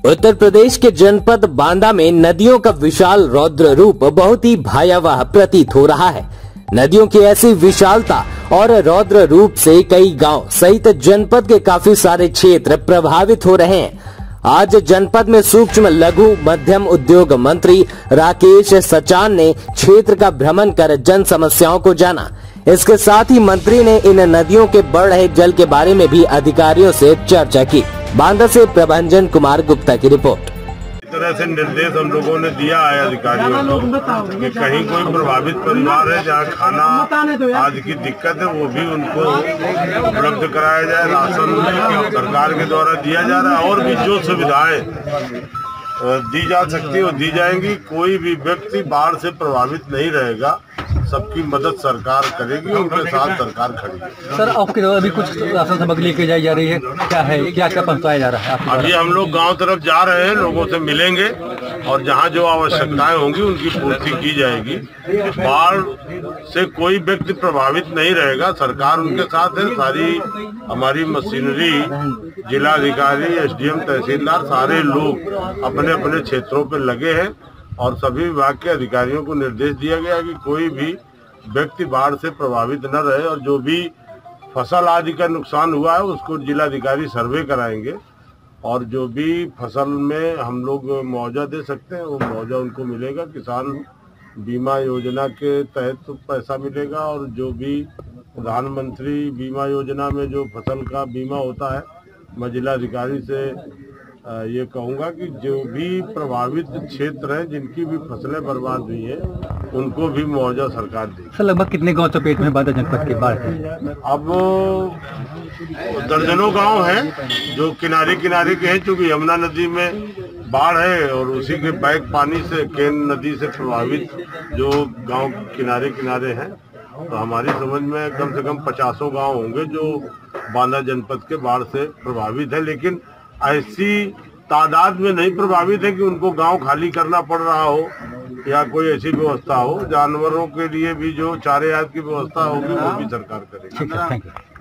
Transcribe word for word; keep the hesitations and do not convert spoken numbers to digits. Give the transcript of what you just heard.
उत्तर प्रदेश के जनपद बांदा में नदियों का विशाल रौद्र रूप बहुत ही भयावह प्रतीत हो रहा है। नदियों की ऐसी विशालता और रौद्र रूप से कई गांव सहित जनपद के काफी सारे क्षेत्र प्रभावित हो रहे हैं। आज जनपद में सूक्ष्म लघु मध्यम उद्योग मंत्री राकेश सचान ने क्षेत्र का भ्रमण कर जन समस्याओं को जाना। इसके साथ ही मंत्री ने इन नदियों के बढ़ रहे जल के बारे में भी अधिकारियों से चर्चा की। बांदा से प्रभंजन कुमार गुप्ता की रिपोर्ट। इस तरह से निर्देश हम लोगों ने दिया है अधिकारियों को कि कहीं कोई प्रभावित परिवार है जहाँ खाना आदि की दिक्कत है वो भी उनको उपलब्ध कराया जाए। राशन सरकार के द्वारा दिया जा रहा है और भी जो सुविधाएं दी जा सकती है वो दी जाएंगी। कोई भी व्यक्ति बाढ़ से प्रभावित नहीं रहेगा, सबकी मदद सरकार करेगी, उनके साथ सरकार खड़ी है। सर आपके अभी कुछ राशन सामग्री लेके जाई जा रही है, क्या है क्या क्या पहुंचाया जा रहा है? अभी हम लोग गांव तरफ जा रहे हैं, लोगों से मिलेंगे और जहां जो आवश्यकताएं होंगी उनकी पूर्ति की जाएगी। बाढ़ से कोई व्यक्ति प्रभावित नहीं रहेगा, सरकार उनके साथ है। सारी हमारी मशीनरी, जिलाधिकारी, एसडीएम, तहसीलदार, सारे लोग अपने अपने क्षेत्रों पर लगे हैं और सभी विभाग के अधिकारियों को निर्देश दिया गया कि कोई भी व्यक्ति बाढ़ से प्रभावित न रहे और जो भी फसल आदि का नुकसान हुआ है उसको जिलाधिकारी सर्वे कराएंगे और जो भी फसल में हम लोग मुआवजा दे सकते हैं वो मुआवजा उनको मिलेगा। किसान बीमा योजना के तहत तो पैसा मिलेगा और जो भी प्रधानमंत्री बीमा योजना में जो फसल का बीमा होता है, मैं जिलाधिकारी से ये कहूँगा कि जो भी प्रभावित क्षेत्र हैं जिनकी भी फसलें बर्बाद हुई हैं उनको भी मुआवजा सरकार देगी। सर लगभग कितने गांव चपेट में बांदा जनपद के बाढ़ है? अब दर्जनों गांव हैं जो किनारे किनारे के हैं, क्योंकि यमुना नदी में बाढ़ है और उसी के बैक पानी से केन नदी से प्रभावित जो गांव किनारे किनारे हैं, तो हमारी समझ में कम से कम पचासों गाँव होंगे जो बांदा जनपद के बाढ़ से प्रभावित है। लेकिन ऐसी तादाद में नहीं प्रभावित है कि उनको गांव खाली करना पड़ रहा हो या कोई ऐसी व्यवस्था हो। जानवरों के लिए भी जो चारे आदि की व्यवस्था होगी वो भी सरकार करेगी।